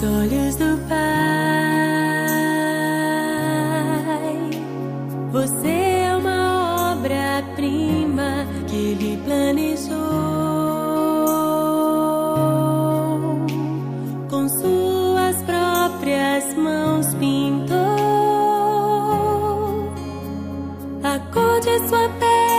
olhos do Pai. Você é uma obra-prima que Ele planejou. Com suas próprias mãos pintou a cor de sua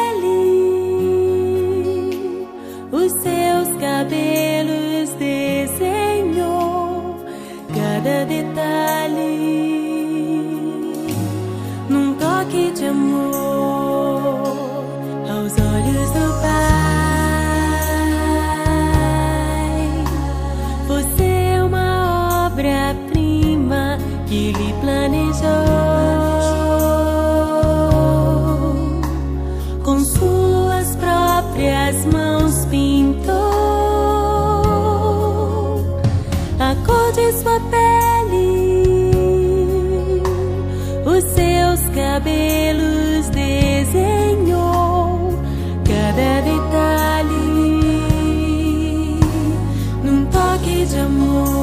pele, os seus cabelos desenhou, cada detalhe num toque de amor aos olhos do Pai. Você é uma obra-prima que Ele planejou. Com suas próprias mãos pintou a cor de sua pele, os seus cabelos desenhou, cada detalhe num toque de amor.